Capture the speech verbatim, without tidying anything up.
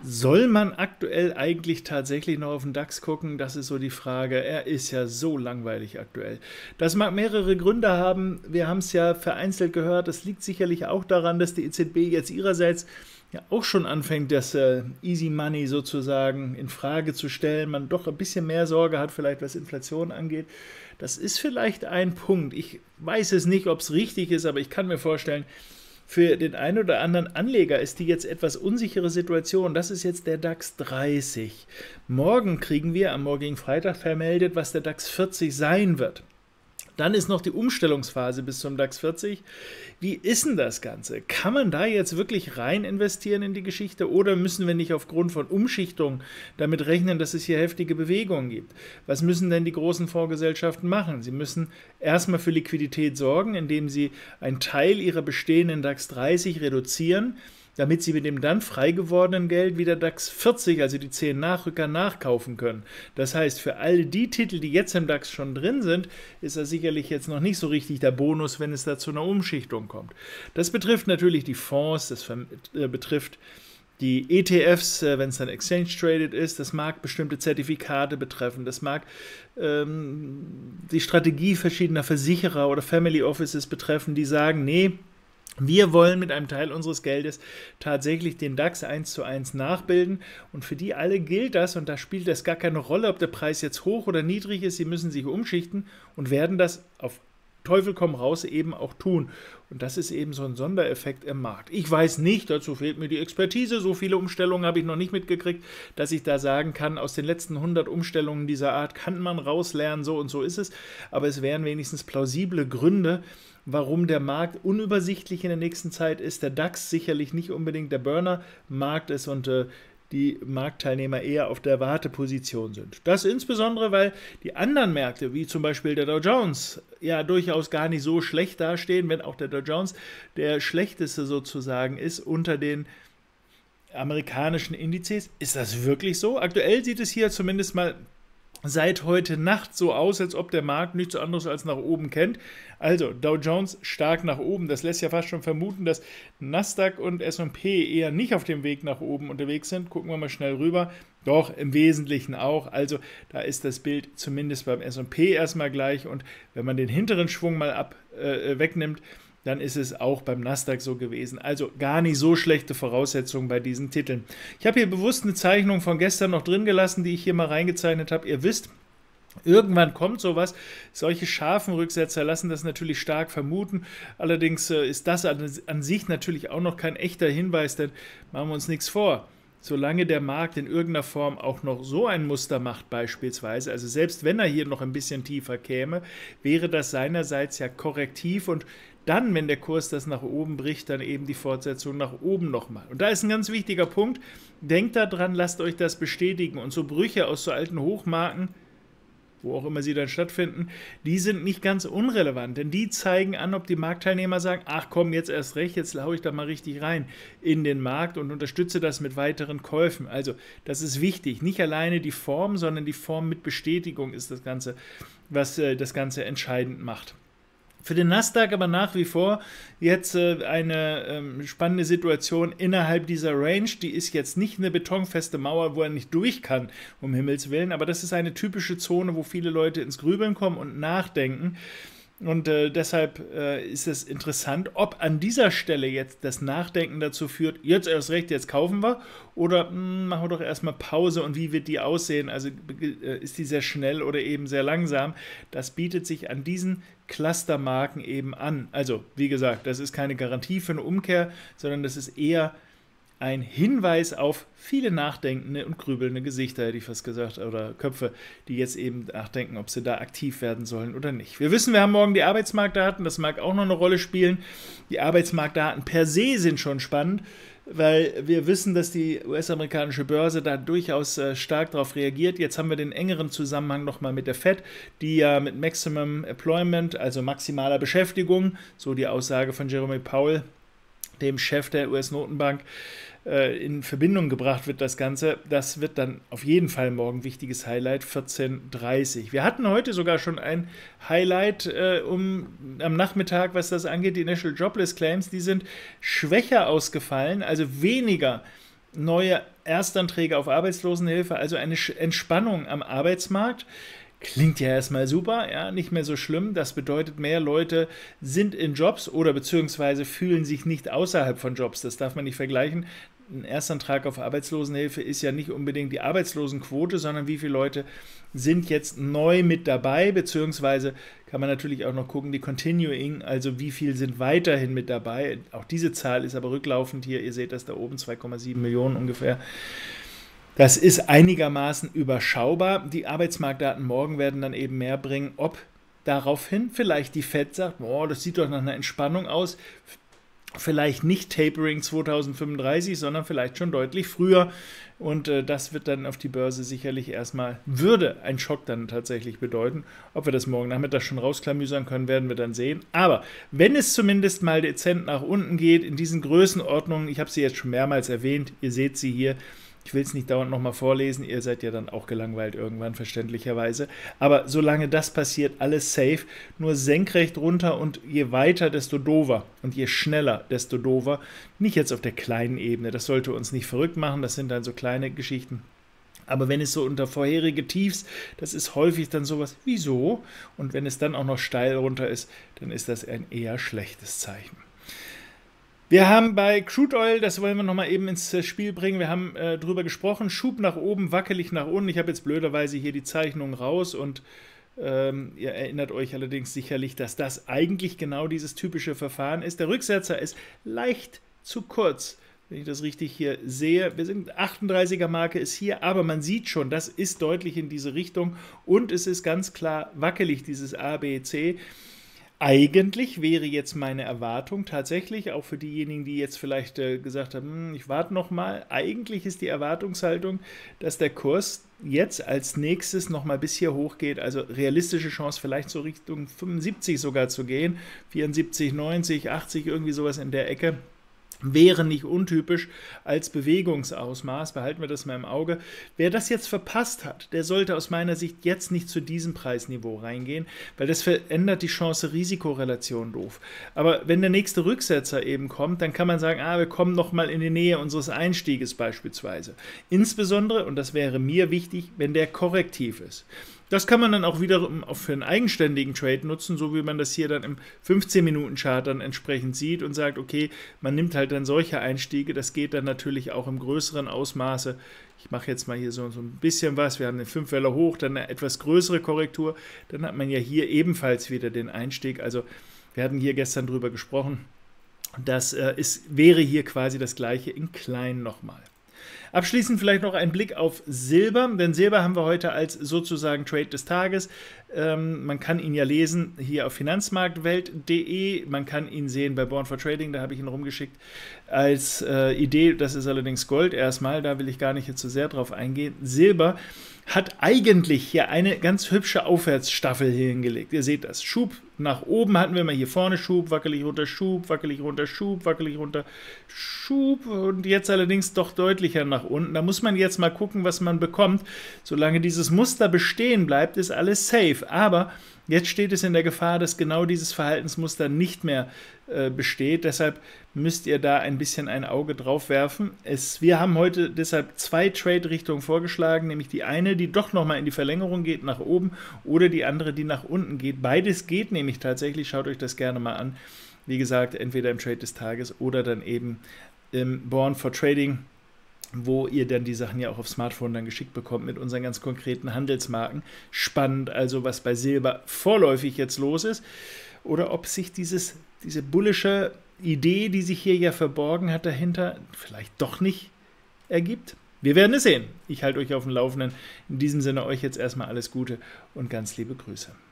Soll man aktuell eigentlich tatsächlich noch auf den DAX gucken? Das ist so die Frage. Er ist ja so langweilig aktuell. Das mag mehrere Gründe haben. Wir haben es ja vereinzelt gehört. Das liegt sicherlich auch daran, dass die E Z B jetzt ihrerseits ja auch schon anfängt, das äh, Easy Money sozusagen in Frage zu stellen. Man doch ein bisschen mehr Sorge hat, vielleicht was Inflation angeht. Das ist vielleicht ein Punkt. Ich weiß es nicht, ob es richtig ist, aber ich kann mir vorstellen, für den einen oder anderen Anleger ist die jetzt etwas unsichere Situation. Das ist jetzt der DAX dreißig. Morgen kriegen wir am morgigen Freitag vermeldet, was der DAX vierzig sein wird. Dann ist noch die Umstellungsphase bis zum DAX vierzig. Wie ist denn das Ganze? Kann man da jetzt wirklich rein investieren in die Geschichte oder müssen wir nicht aufgrund von Umschichtung damit rechnen, dass es hier heftige Bewegungen gibt? Was müssen denn die großen Fondsgesellschaften machen? Sie müssen erstmal für Liquidität sorgen, indem sie einen Teil ihrer bestehenden DAX dreißig reduzieren, damit sie mit dem dann frei gewordenen Geld wieder DAX vierzig, also die zehn Nachrücker, nachkaufen können. Das heißt, für all die Titel, die jetzt im DAX schon drin sind, ist das sicherlich jetzt noch nicht so richtig der Bonus, wenn es da zu einer Umschichtung kommt. Das betrifft natürlich die Fonds, das betrifft die E T Fs, wenn es dann Exchange-Traded ist, das mag bestimmte Zertifikate betreffen, das mag ähm, die Strategie verschiedener Versicherer oder Family Offices betreffen, die sagen, nee, wir wollen mit einem Teil unseres Geldes tatsächlich den DAX eins zu eins nachbilden und für die alle gilt das und da spielt das gar keine Rolle, ob der Preis jetzt hoch oder niedrig ist, sie müssen sich umschichten und werden das auf Teufel komm raus eben auch tun. Und das ist eben so ein Sondereffekt im Markt. Ich weiß nicht, dazu fehlt mir die Expertise, so viele Umstellungen habe ich noch nicht mitgekriegt, dass ich da sagen kann, aus den letzten hundert Umstellungen dieser Art kann man rauslernen, so und so ist es, aber es wären wenigstens plausible Gründe, warum der Markt unübersichtlich in der nächsten Zeit ist, der DAX sicherlich nicht unbedingt der Burner-Markt ist und äh, die Marktteilnehmer eher auf der Warteposition sind. Das insbesondere, weil die anderen Märkte, wie zum Beispiel der Dow Jones, ja durchaus gar nicht so schlecht dastehen, wenn auch der Dow Jones der schlechteste sozusagen ist unter den amerikanischen Indizes. Ist das wirklich so? Aktuell sieht es hier zumindest mal seit heute Nacht so aus, als ob der Markt nichts anderes als nach oben kennt. Also Dow Jones stark nach oben. Das lässt ja fast schon vermuten, dass Nasdaq und S und P eher nicht auf dem Weg nach oben unterwegs sind. Gucken wir mal schnell rüber. Doch, im Wesentlichen auch. Also da ist das Bild zumindest beim S und P erstmal gleich. Und wenn man den hinteren Schwung mal ab, äh, wegnimmt, dann ist es auch beim Nasdaq so gewesen. Also gar nicht so schlechte Voraussetzungen bei diesen Titeln. Ich habe hier bewusst eine Zeichnung von gestern noch drin gelassen, die ich hier mal reingezeichnet habe. Ihr wisst, irgendwann kommt sowas. Solche scharfen Rücksetzer lassen das natürlich stark vermuten. Allerdings ist das an sich natürlich auch noch kein echter Hinweis, denn machen wir uns nichts vor. Solange der Markt in irgendeiner Form auch noch so ein Muster macht beispielsweise, also selbst wenn er hier noch ein bisschen tiefer käme, wäre das seinerseits ja korrektiv und dann, wenn der Kurs das nach oben bricht, dann eben die Fortsetzung nach oben nochmal. Und da ist ein ganz wichtiger Punkt, denkt daran, lasst euch das bestätigen und so Brüche aus so alten Hochmarken, wo auch immer sie dann stattfinden, die sind nicht ganz unrelevant, denn die zeigen an, ob die Marktteilnehmer sagen, ach komm, jetzt erst recht, jetzt haue ich da mal richtig rein in den Markt und unterstütze das mit weiteren Käufen. Also das ist wichtig, nicht alleine die Form, sondern die Form mit Bestätigung ist das Ganze, was äh, das Ganze entscheidend macht. Für den Nasdaq aber nach wie vor jetzt äh, eine ähm, spannende Situation innerhalb dieser Range. Die ist jetzt nicht eine betonfeste Mauer, wo er nicht durch kann, um Himmels Willen, aber das ist eine typische Zone, wo viele Leute ins Grübeln kommen und nachdenken. Und äh, deshalb äh, ist es interessant, ob an dieser Stelle jetzt das Nachdenken dazu führt, jetzt erst recht, jetzt kaufen wir, oder mh, machen wir doch erstmal Pause und wie wird die aussehen? Also äh, ist die sehr schnell oder eben sehr langsam? Das bietet sich an diesen Clustermarken eben an. Also, wie gesagt, das ist keine Garantie für eine Umkehr, sondern das ist eher ein Hinweis auf viele nachdenkende und grübelnde Gesichter, hätte ich fast gesagt, oder Köpfe, die jetzt eben nachdenken, ob sie da aktiv werden sollen oder nicht. Wir wissen, wir haben morgen die Arbeitsmarktdaten, das mag auch noch eine Rolle spielen. Die Arbeitsmarktdaten per se sind schon spannend, weil wir wissen, dass die U S-amerikanische Börse da durchaus äh, stark darauf reagiert. Jetzt haben wir den engeren Zusammenhang nochmal mit der Fed, die ja mit Maximum Employment, also maximaler Beschäftigung, so die Aussage von Jerome Powell, dem Chef der U S-Notenbank, in Verbindung gebracht wird, das Ganze. Das wird dann auf jeden Fall morgen ein wichtiges Highlight, vierzehn Uhr dreißig. Wir hatten heute sogar schon ein Highlight äh, um, am Nachmittag, was das angeht. Die National Jobless Claims, die sind schwächer ausgefallen, also weniger neue Erstanträge auf Arbeitslosenhilfe, also eine Entspannung am Arbeitsmarkt. Klingt ja erstmal super, ja, nicht mehr so schlimm. Das bedeutet, mehr Leute sind in Jobs oder beziehungsweise fühlen sich nicht außerhalb von Jobs. Das darf man nicht vergleichen. Ein Erstantrag auf Arbeitslosenhilfe ist ja nicht unbedingt die Arbeitslosenquote, sondern wie viele Leute sind jetzt neu mit dabei, beziehungsweise kann man natürlich auch noch gucken, die Continuing, also wie viel sind weiterhin mit dabei. Auch diese Zahl ist aber rücklaufend hier. Ihr seht das da oben, zwei Komma sieben Millionen ungefähr. Das ist einigermaßen überschaubar. Die Arbeitsmarktdaten morgen werden dann eben mehr bringen, ob daraufhin vielleicht die Fed sagt, boah, das sieht doch nach einer Entspannung aus, vielleicht nicht Tapering zweitausendfünfunddreißig, sondern vielleicht schon deutlich früher. Und äh, das wird dann auf die Börse sicherlich erstmal, würde ein Schock dann tatsächlich bedeuten. Ob wir das morgen Nachmittag schon rausklamüsern können, werden wir dann sehen. Aber wenn es zumindest mal dezent nach unten geht, in diesen Größenordnungen, ich habe sie jetzt schon mehrmals erwähnt, ihr seht sie hier, ich will es nicht dauernd nochmal vorlesen, ihr seid ja dann auch gelangweilt irgendwann, verständlicherweise. Aber solange das passiert, alles safe, nur senkrecht runter und je weiter, desto dover und je schneller, desto dover. Nicht jetzt auf der kleinen Ebene, das sollte uns nicht verrückt machen, das sind dann so kleine Geschichten. Aber wenn es so unter vorherige Tiefs, das ist häufig dann sowas, wieso? Und wenn es dann auch noch steil runter ist, dann ist das ein eher schlechtes Zeichen. Wir haben bei Crude Oil, das wollen wir nochmal eben ins Spiel bringen, wir haben äh, drüber gesprochen, Schub nach oben, wackelig nach unten. Ich habe jetzt blöderweise hier die Zeichnung raus und ähm, ihr erinnert euch allerdings sicherlich, dass das eigentlich genau dieses typische Verfahren ist. Der Rücksetzer ist leicht zu kurz, wenn ich das richtig hier sehe. Wir sind achtunddreißiger Marke ist hier, aber man sieht schon, das ist deutlich in diese Richtung und es ist ganz klar wackelig, dieses A, B, C. Eigentlich wäre jetzt meine Erwartung tatsächlich, auch für diejenigen, die jetzt vielleicht äh, gesagt haben, hm, ich warte noch mal, eigentlich ist die Erwartungshaltung, dass der Kurs jetzt als nächstes noch mal bis hier hoch geht, also realistische Chance vielleicht so Richtung fünfundsiebzig sogar zu gehen, vierundsiebzig, neunzig, achtzig, irgendwie sowas in der Ecke. Wäre nicht untypisch als Bewegungsausmaß, behalten wir das mal im Auge. Wer das jetzt verpasst hat, der sollte aus meiner Sicht jetzt nicht zu diesem Preisniveau reingehen, weil das verändert die Chance-Risiko-Relation doof. Aber wenn der nächste Rücksetzer eben kommt, dann kann man sagen, ah, wir kommen nochmal in die Nähe unseres Einstieges beispielsweise. Insbesondere, und das wäre mir wichtig, wenn der korrektiv ist. Das kann man dann auch wiederum auch für einen eigenständigen Trade nutzen, so wie man das hier dann im fünfzehn Minuten Chart dann entsprechend sieht und sagt, okay, man nimmt halt dann solche Einstiege, das geht dann natürlich auch im größeren Ausmaße. Ich mache jetzt mal hier so, so ein bisschen was, wir haben den fünf Welle hoch, dann eine etwas größere Korrektur, dann hat man ja hier ebenfalls wieder den Einstieg, also wir hatten hier gestern drüber gesprochen, das äh, ist, wäre hier quasi das gleiche in klein nochmal. Abschließend vielleicht noch ein Blick auf Silber, denn Silber haben wir heute als sozusagen Trade des Tages. Ähm, man kann ihn ja lesen hier auf finanzmarktwelt punkt de, man kann ihn sehen bei Born for Trading, da habe ich ihn rumgeschickt als äh, Idee, das ist allerdings Gold erstmal, da will ich gar nicht jetzt so sehr drauf eingehen. Silber hat eigentlich hier eine ganz hübsche Aufwärtsstaffel hier hingelegt. Ihr seht das, Schub nach oben hatten wir mal hier vorne Schub, wackelig runter Schub, wackelig runter Schub, wackelig runter Schub und jetzt allerdings doch deutlicher nach unten. Da muss man jetzt mal gucken, was man bekommt. Solange dieses Muster bestehen bleibt, ist alles safe, aber jetzt steht es in der Gefahr, dass genau dieses Verhaltensmuster nicht mehr äh, besteht. Deshalb müsst ihr da ein bisschen ein Auge drauf werfen. Es, wir haben heute deshalb zwei Trade-Richtungen vorgeschlagen, nämlich die eine, die doch nochmal in die Verlängerung geht, nach oben, oder die andere, die nach unten geht. Beides geht nämlich tatsächlich, schaut euch das gerne mal an. Wie gesagt, entweder im Trade des Tages oder dann eben im Born for Trading, wo ihr dann die Sachen ja auch auf Smartphone dann geschickt bekommt mit unseren ganz konkreten Handelsmarken. Spannend also, was bei Silber vorläufig jetzt los ist oder ob sich dieses, diese bullische Idee, die sich hier ja verborgen hat dahinter, vielleicht doch nicht ergibt. Wir werden es sehen. Ich halte euch auf dem Laufenden. In diesem Sinne euch jetzt erstmal alles Gute und ganz liebe Grüße.